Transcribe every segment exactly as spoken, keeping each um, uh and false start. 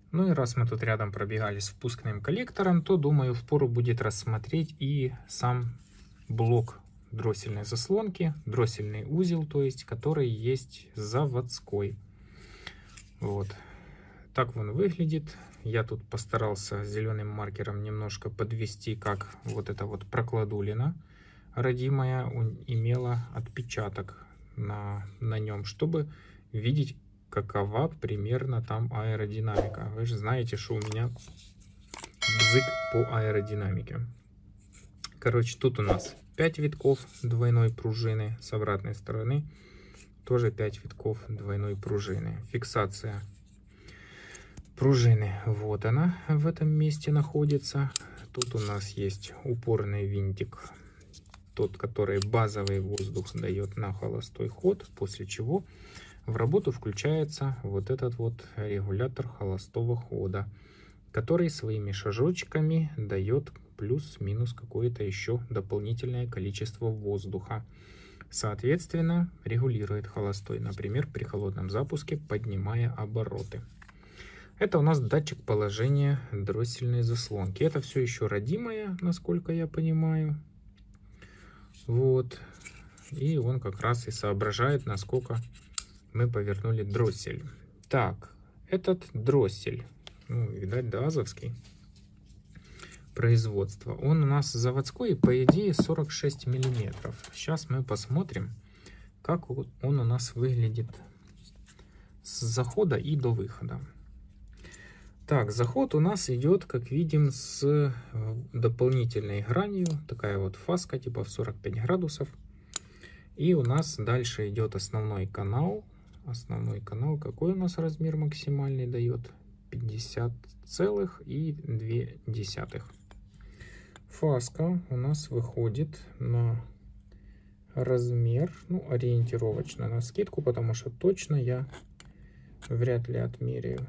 Ну и раз мы тут рядом пробегали с впускным коллектором, то, думаю, впору будет рассмотреть и сам блок дроссельной заслонки, дроссельный узел, то есть, который есть заводской. Вот. Так он выглядит. Я тут постарался зеленым маркером немножко подвести, как вот эта вот прокладулина родимая имела отпечаток на, на нем, чтобы видеть, какова примерно там аэродинамика. Вы же знаете, что у меня бзык по аэродинамике. Короче, тут у нас пять витков двойной пружины, с обратной стороны тоже пять витков двойной пружины. Фиксация пружины, вот она в этом месте находится. Тут у нас есть упорный винтик, тот, который базовый воздух дает на холостой ход, после чего в работу включается вот этот вот регулятор холостого хода, который своими шажочками дает плюс-минус какое-то еще дополнительное количество воздуха. Соответственно, регулирует холостой, например, при холодном запуске, поднимая обороты. Это у нас датчик положения дроссельной заслонки. Это все еще родимое, насколько я понимаю. Вот. И он как раз и соображает, насколько мы повернули дроссель. Так, этот дроссель, ну, видать, дазовский производство. Он у нас заводской, по идее, сорок шесть миллиметров. Сейчас мы посмотрим, как он у нас выглядит с захода и до выхода. Так, заход у нас идет, как видим, с дополнительной гранью. Такая вот фаска, типа в сорок пять градусов. И у нас дальше идет основной канал. Основной канал, какой у нас размер максимальный дает? пятьдесят целых две десятых. Фаска у нас выходит на размер, ну, ориентировочно на скидку, потому что точно я вряд ли отмеряю.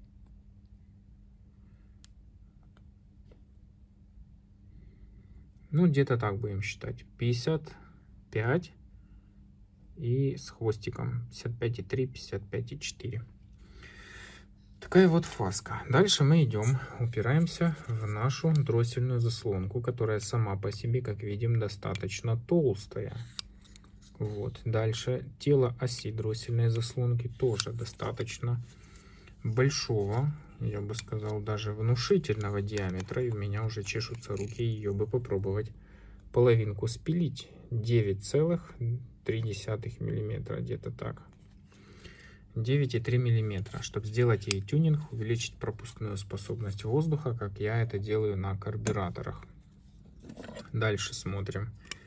Ну, где-то так будем считать. пятьдесят пять и с хвостиком. пятьдесят пять и три, пятьдесят пять и четыре. Такая вот фаска. Дальше мы идем, упираемся в нашу дроссельную заслонку, которая сама по себе, как видим, достаточно толстая. Вот. Дальше тело оси дроссельной заслонки тоже достаточно большого, я бы сказал, даже внушительного диаметра. И у меня уже чешутся руки ее бы попробовать половинку спилить. девять целых три десятых миллиметра, где-то так. девять и три миллиметра, чтобы сделать ей тюнинг, увеличить пропускную способность воздуха, как я это делаю на карбюраторах. Дальше смотрим.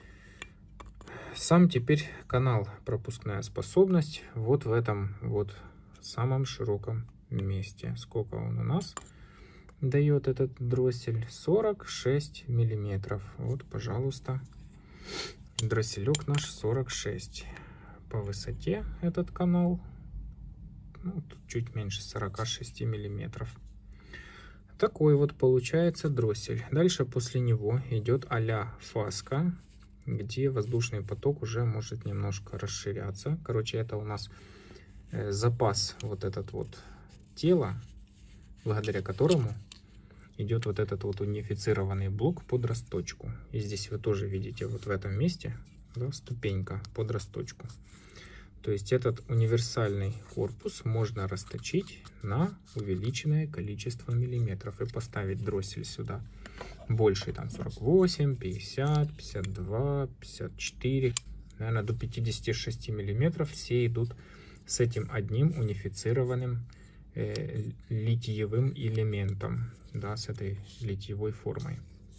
Сам теперь канал пропускная способность вот в этом вот самом широком месте. Сколько он у нас дает этот дроссель? сорок шесть миллиметров. Вот, пожалуйста, дросселек наш сорок шесть. По высоте этот канал, ну, тут чуть меньше сорока шести миллиметров. Такой вот получается дроссель. Дальше после него идет а-ля фаска, где воздушный поток уже может немножко расширяться. Короче, это у нас э, запас вот этот вот тела, благодаря которому идет вот этот вот унифицированный блок под росточку. И здесь вы тоже видите вот в этом месте, да, ступенька под росточку. То есть этот универсальный корпус можно расточить на увеличенное количество миллиметров и поставить дроссель сюда больше, там сорок восемь, пятьдесят, пятьдесят два, пятьдесят четыре, наверное, до пятидесяти шести миллиметров. Все идут с этим одним унифицированным э, литьевым элементом, да, с этой литьевой формой.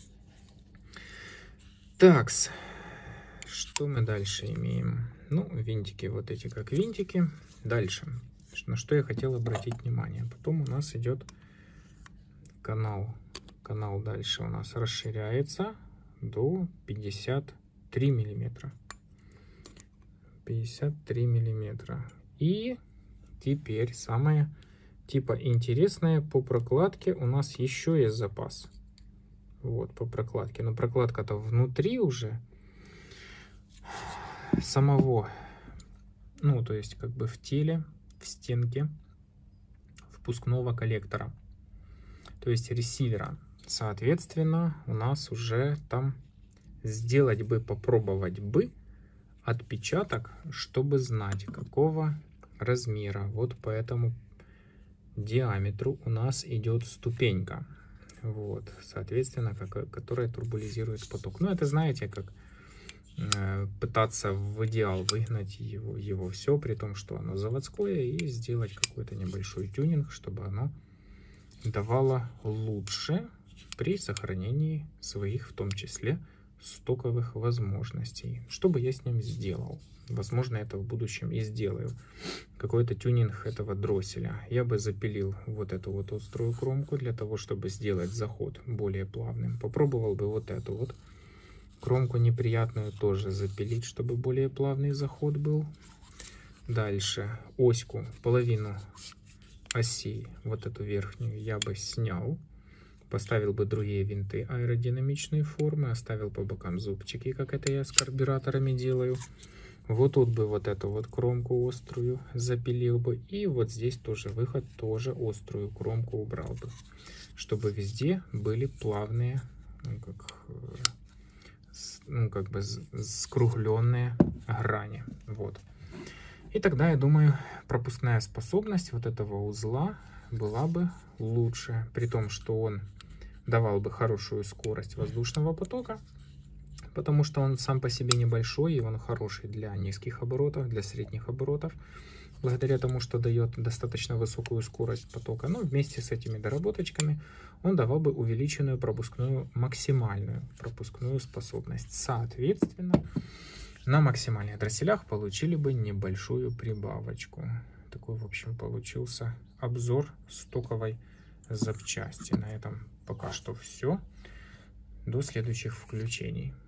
Такс, что мы дальше имеем? Ну, винтики вот эти как винтики. Дальше, на что я хотел обратить внимание. Потом у нас идет канал. Канал дальше у нас расширяется до пятидесяти трёх миллиметров. пятьдесят три миллиметра. И теперь самое типа интересное, по прокладке у нас еще есть запас. Вот, по прокладке. Но прокладка-то внутри уже самого, ну, то есть как бы в теле, в стенке впускного коллектора. то есть ресивера. Соответственно, у нас уже там сделать бы, попробовать бы отпечаток, чтобы знать, какого размера. Вот по этому диаметру у нас идет ступенька. Вот, соответственно, как, которая турбулизирует поток. Ну, это знаете, как э, пытаться в идеал выгнать его, его все, при том, что оно заводское, и сделать какой-то небольшой тюнинг, чтобы оно давало лучше при сохранении своих, в том числе, стоковых возможностей. Что бы я с ним сделал? Возможно, это в будущем и сделаю. Какой-то тюнинг этого дросселя. Я бы запилил вот эту вот острую кромку для того, чтобы сделать заход более плавным. Попробовал бы вот эту вот кромку неприятную тоже запилить, чтобы более плавный заход был. Дальше оську, половину оси, вот эту верхнюю, я бы снял. Поставил бы другие винты аэродинамичной формы, оставил по бокам зубчики, как это я с карбюраторами делаю. Вот тут бы вот эту вот кромку острую запилил бы. И вот здесь тоже выход, тоже острую кромку убрал бы. Чтобы везде были плавные, ну, как, ну, как бы скругленные грани. Вот. И тогда, я думаю, пропускная способность вот этого узла была бы лучше. При том, что он давал бы хорошую скорость воздушного потока. Потому что он сам по себе небольшой, и он хороший для низких оборотов, для средних оборотов, благодаря тому, что дает достаточно высокую скорость потока. Но вместе с этими доработочками он давал бы увеличенную пропускную, максимальную пропускную способность. Соответственно, на максимальных дросселях получили бы небольшую прибавочку. Такой, в общем, получился обзор стоковой запчасти. На этом пока что все. До следующих включений.